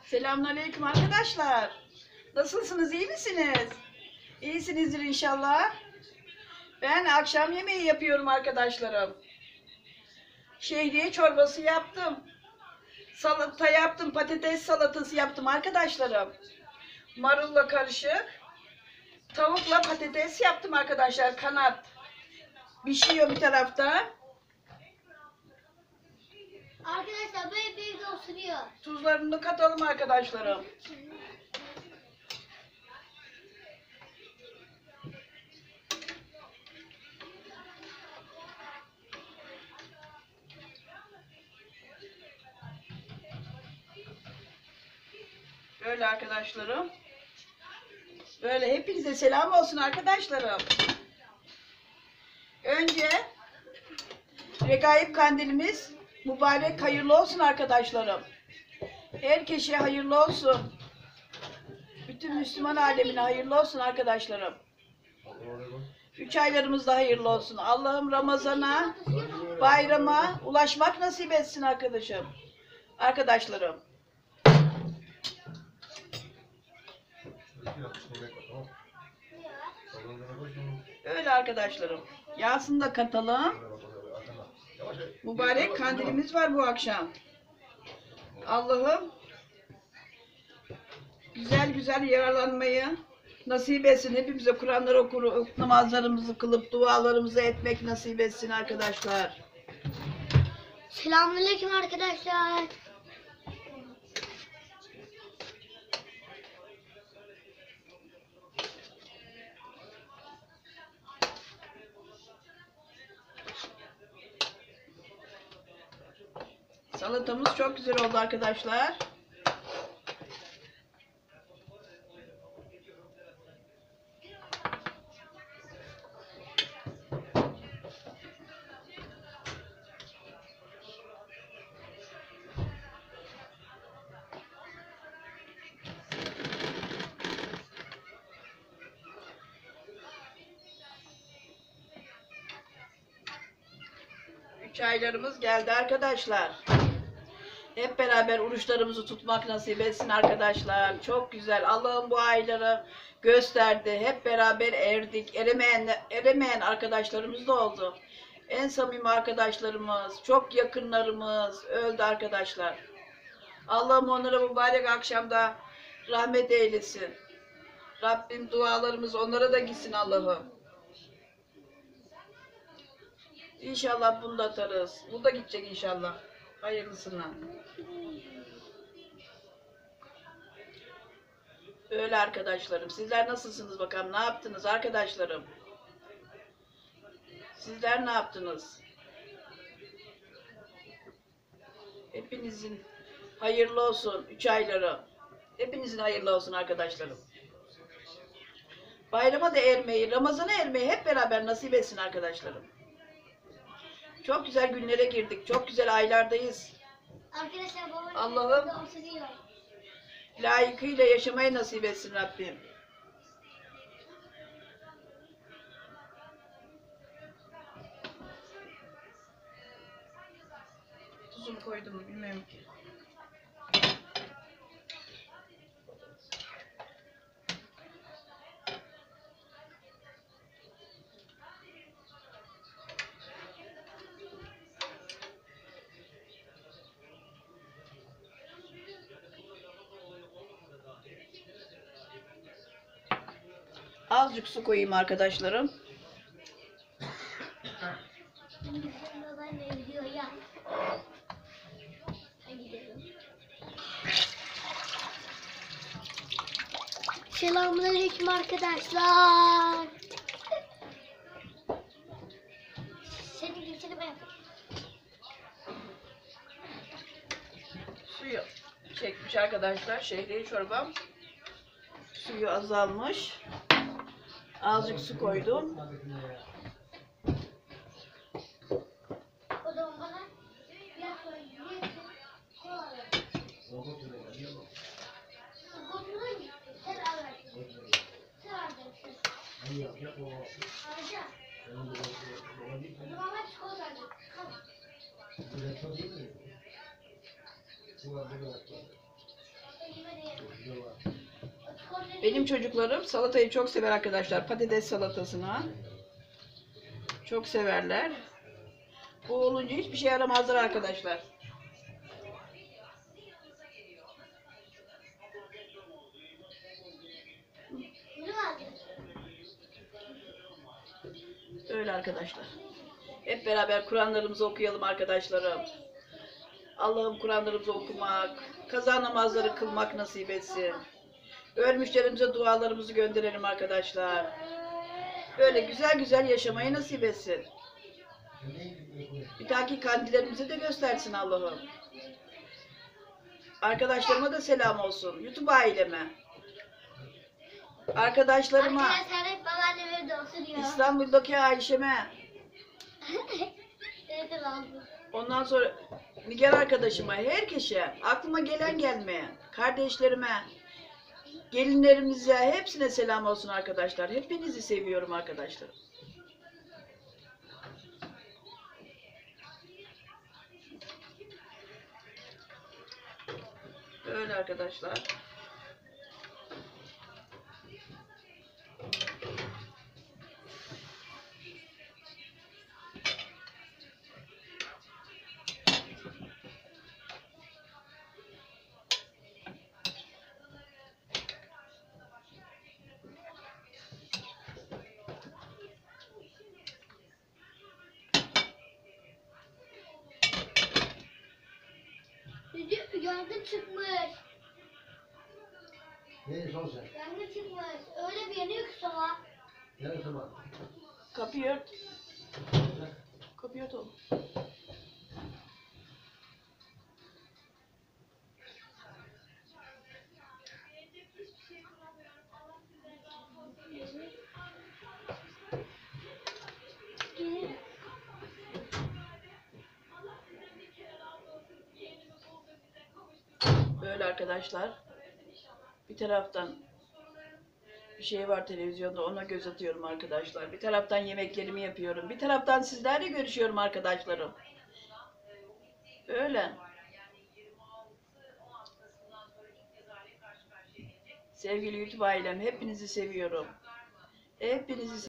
Selamünaleyküm arkadaşlar. Nasılsınız, iyi misiniz? İyisinizdir inşallah. Ben akşam yemeği yapıyorum arkadaşlarım. Şehriye çorbası yaptım. Salata yaptım, patates salatası yaptım arkadaşlarım. Marulla karışık. Tavukla patates yaptım arkadaşlar, kanat. Pişiyor bir tarafta. Arkadaşlar böyle bir de osuruyor. Tuzlarını da katalım arkadaşlarım. Böyle arkadaşlarım. Böyle hepinize selam olsun arkadaşlarım. Önce Regaib Kandilimiz mübarek, hayırlı olsun arkadaşlarım. Herkese hayırlı olsun. Bütün Müslüman alemine hayırlı olsun arkadaşlarım. 3 aylarımız da hayırlı olsun. Allah'ım Ramazan'a, bayrama ulaşmak nasip etsin arkadaşlarım. Öyle arkadaşlarım. Yağsını da katalım. Mübarek kandilimiz var bu akşam. Allah'ım güzel güzel yararlanmayı nasip etsin. Hepimize Kur'anları okurup, namazlarımızı kılıp, dualarımızı etmek nasip etsin arkadaşlar. Selamünaleyküm arkadaşlar. Salatamız çok güzel oldu arkadaşlar. Üç aylarımız geldi arkadaşlar. Hep beraber oruçlarımızı tutmak nasip etsin arkadaşlar. Çok güzel. Allah'ım bu ayları gösterdi. Hep beraber erdik. Eremeyen arkadaşlarımız da oldu. En samimi arkadaşlarımız, çok yakınlarımız öldü arkadaşlar. Allah'ım onlara mübarek akşamda rahmet eylesin. Rabbim dualarımız onlara da gitsin Allah'ım. İnşallah bunu da atarız. Bu da gidecek inşallah. Hayırlısına. Öyle arkadaşlarım. Sizler nasılsınız bakalım? Ne yaptınız arkadaşlarım? Sizler ne yaptınız? Hepinizin hayırlı olsun 3 ayları. Hepinizin hayırlı olsun arkadaşlarım. Bayrama da ermeyi, Ramazan'a ermeyi hep beraber nasip etsin arkadaşlarım. Çok güzel günlere girdik. Çok güzel aylardayız. Arkadaşlar babam Allah'ım osuruyor. layıkıyla yaşamayı nasip etsin Rabbim. Tuzunu koydum mu bilmiyorum ki. Azıcık su koyayım arkadaşlarım. Babam ne gidiyor ya? Hadi gidelim. Selamünaleyküm arkadaşlar. Seni geçelim ben. Suyu çekmiş arkadaşlar. Şehriye çorbam. Suyu azalmış. Azıcık su koydum. O zaman bana biraz sonra yiyelim. Sen alacaksın. Sen alacaksın. Alacağım. O zaman ben çikolata alacağım. Kalk. Benim çocuklarım salatayı çok sever arkadaşlar. Patates salatasını. Çok severler. Bu olunca hiçbir şey aramazlar arkadaşlar. Öyle arkadaşlar. Hep beraber Kur'anlarımızı okuyalım arkadaşlarım. Allah'ım Kur'anlarımızı okumak, kaza namazları kılmak nasip etsin. Ölmüşlerimize dualarımızı gönderelim arkadaşlar. Böyle güzel güzel yaşamayı nasip etsin. Bir dahaki kandillerimizi de göstersin Allah'ım. Arkadaşlarıma da selam olsun. YouTube aileme. Arkadaşlarıma. Arkadaşlar hep babaannem evde oturuyor. İstanbul'daki Ayşe'me. Evet, lazım. Ondan sonra Nigar arkadaşıma, herkese, aklıma gelen gelmeyen, kardeşlerime, gelinlerimize, hepsine selam olsun arkadaşlar. Hepinizi seviyorum arkadaşlar. Öyle arkadaşlar. Yangın çıkmış. Neymiş olacak? Yangın çıkmış. Öyle bir yanıyor ki sabah. Yarın sabah. Kapıyı ört. Kapıyı ört oğlum. Böyle arkadaşlar. Bir taraftan bir şey var televizyonda, ona göz atıyorum arkadaşlar. Bir taraftan yemeklerimi yapıyorum. Bir taraftan sizlerle görüşüyorum arkadaşlarım. Öyle. Sevgili YouTube ailem, hepinizi seviyorum. Hepinizi